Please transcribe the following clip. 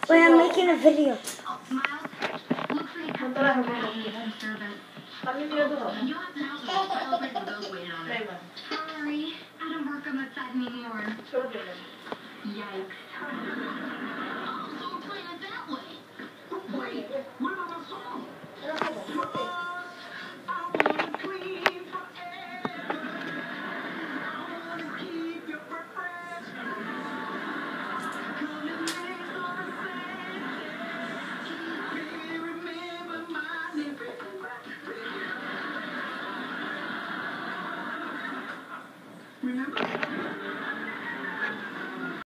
Wait, I'm making a video. Sorry, I don't work on the side anymore. Yikes.